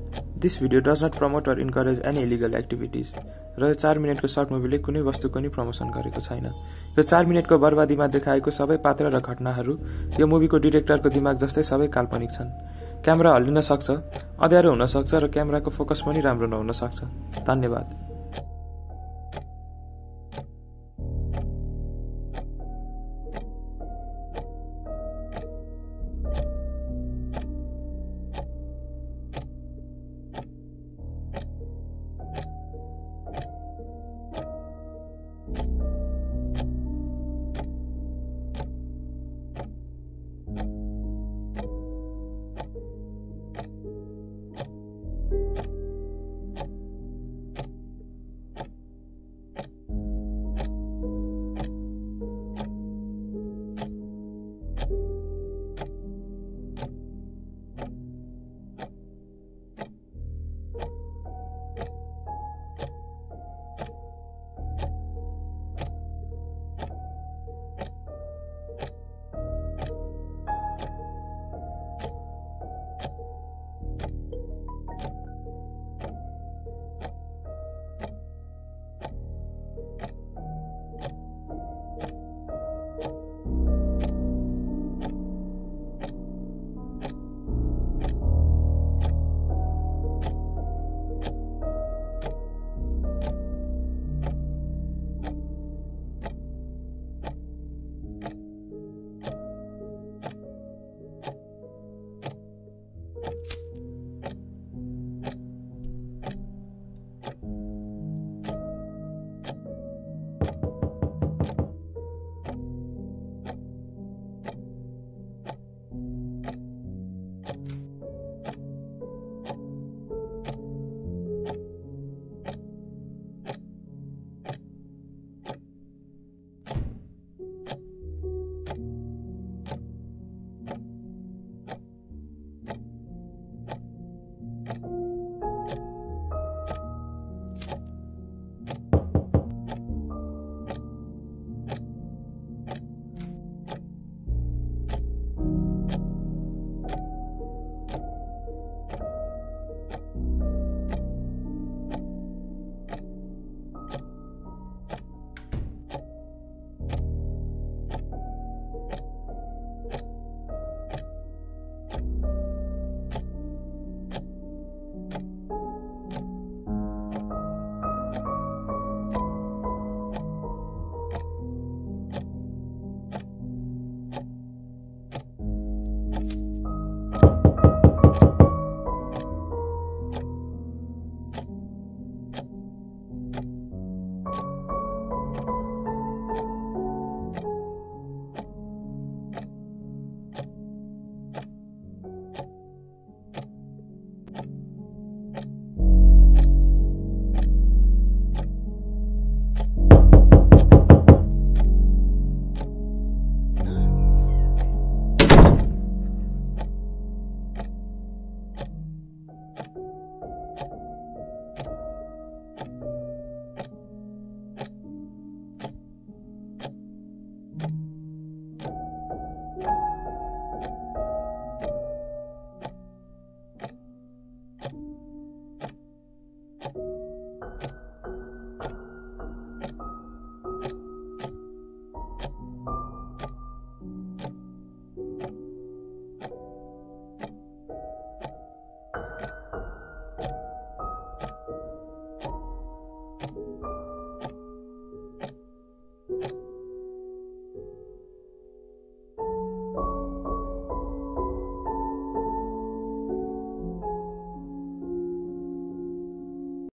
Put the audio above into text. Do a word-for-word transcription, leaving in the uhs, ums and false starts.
This video does not promote or encourage any illegal activities. र यो चार मिनेटको सर्ट मुभीले कुनै वस्तुको नि प्रमोसन गरेको छैन। यो चार मिनेटको बर्बादीमा देखाएको सबै पात्र र घटनाहरू यो मुभीको डिरेक्टरको दिमाग जस्तै सबै काल्पनिक छन्। क्यामेरा हल्लिन सक्छ, अँध्यारो हुन सक्छ र क्यामेराको फोकस पनि राम्रो नहुन सक्छ। धन्यवाद।